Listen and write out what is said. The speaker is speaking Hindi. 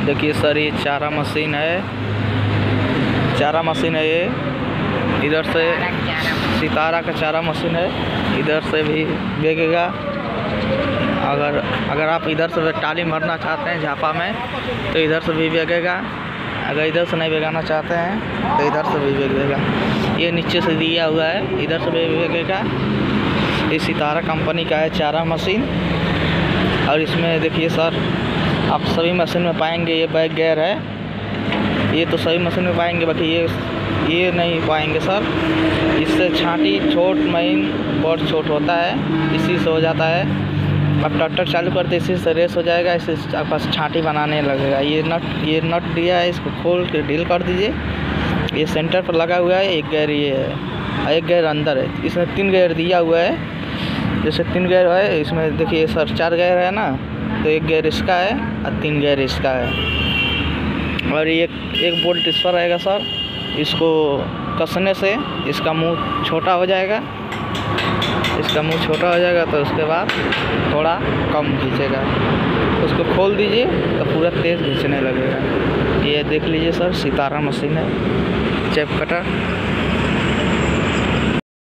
देखिए सर, ये चारा मशीन है, चारा मशीन है ये। इधर से सितारा का चारा मशीन है, इधर से भी बेचेगा। अगर आप इधर से टाली मरना चाहते हैं झापा में तो इधर से भी बेचेगा। अगर इधर से नहीं बेगाना चाहते हैं तो इधर से भी बेचेगा। ये नीचे से दिया हुआ है, इधर से भी बेचेगा। ये सितारा कंपनी का है चारा मशीन। और इसमें देखिए सर, आप सभी मशीन में पाएंगे ये बैक गियर है। ये तो सभी मशीन में पाएंगे, बाकी ये नहीं पाएंगे सर। इससे छांटी छोट महीन बहुत छोट होता है, इसी से हो जाता है। अब ट्रैक्टर चालू करते इसी से रेस हो जाएगा, इससे आपके पास छांटी बनाने लगेगा। ये नट दिया है, इसको खोल के ढील कर दीजिए। ये सेंटर पर लगा हुआ है, एक गियर ये है, एक गियर अंदर है। इसमें 3 गियर दिया हुआ है। जैसे 3 गियर है, इसमें देखिए सर 4 गियर है ना, तो 1 गियर इसका है और 3 गियर इसका है। और ये एक बोल्ट इस पर रहेगा सर। इसको कसने से इसका मुंह छोटा हो जाएगा। इसका मुंह छोटा हो जाएगा तो उसके बाद थोड़ा कम खींचेगा। उसको खोल दीजिए तो पूरा तेज़ खींचने लगेगा। ये देख लीजिए सर, सितारा मशीन है, चेप कटर।